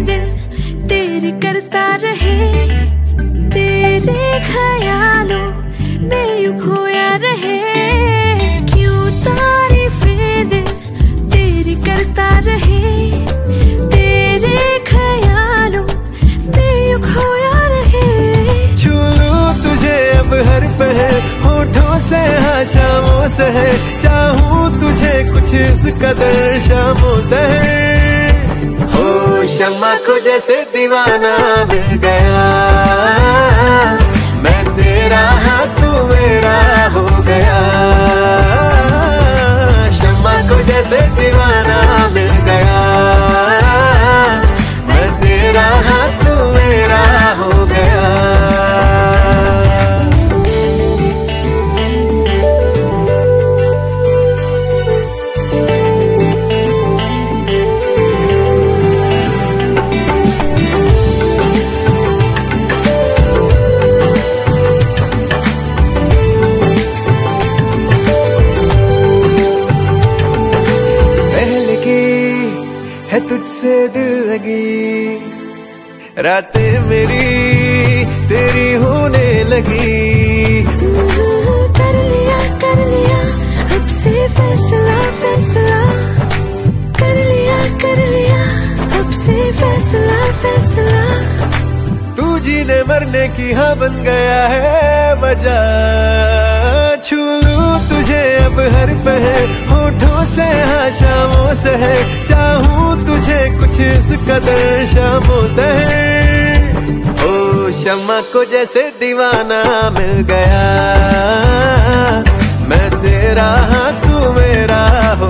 दिल तेरे करता रहे, तेरे ख्यालों में यूं खोया रहे। क्यों तारीफें दिल तेरी करता रहे, तेरे ख्यालों में यूं खोया रहे। छू लूं तुझे अब हर पहर, होठों से हाँ शामों से है, चाहूं तुझे कुछ इस कदर शामों से हो। शम्मा को जैसे दीवाना मिल गया, मैं तेरा हाँ तू मेरा हो गया। शम्मा को जैसे दीवाना मिल गया, मैं तेरा हाँ तू मेरा हो गया। है तुझसे दिल लगी, रातें मेरी तेरी होने लगी। कर लिया अब से फैसला, फैसला कर लिया अब से फैसला, फैसला। तू जीने मरने की हाँ बन गया है वजह। छू लूं तुझे अब हर पहर, होठों से हाँ शामों से है, चाहूं तुझे कुछ इस कदर शामों से। ओ शम्मा को जैसे दीवाना मिल गया, मैं तेरा हाँ तू मेरा हो